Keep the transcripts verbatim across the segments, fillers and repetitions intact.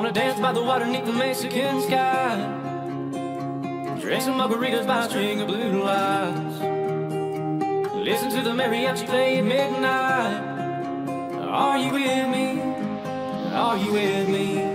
wanna dance by the water beneath the Mexican sky, drink some margaritas by a string of blue lights, listen to the mariachi play at midnight. Are you with me? Are you with me?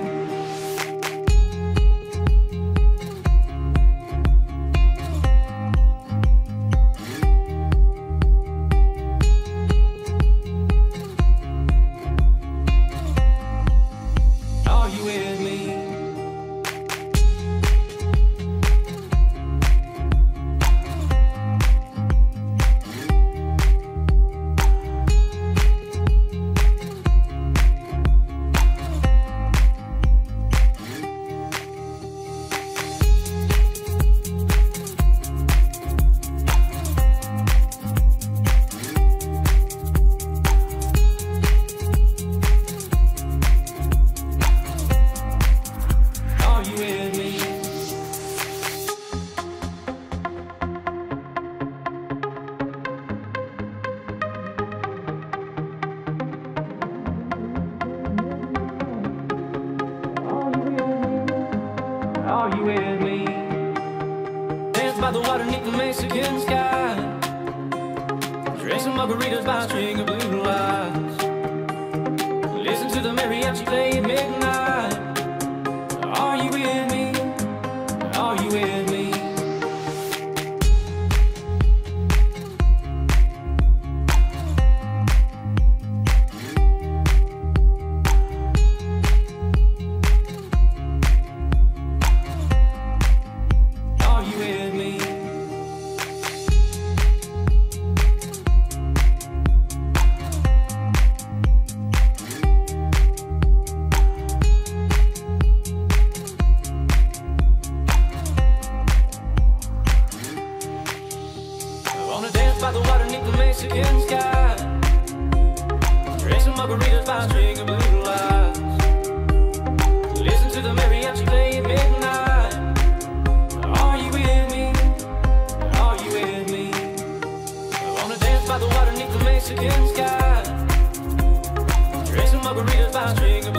Are you with me? Dance by the water beneath the Mexican sky, drink some margaritas by a string of blue lights, listen to the mariachi play at midnight. Are you with me? Are you with me? By the water beneath the Mexican sky, drink some margaritas by a string of blue lights, listen to the mariachi play at midnight. Are you with me? Are you with me? I wanna dance by the water beneath the Mexican sky, drink some margaritas by a string of blue lights.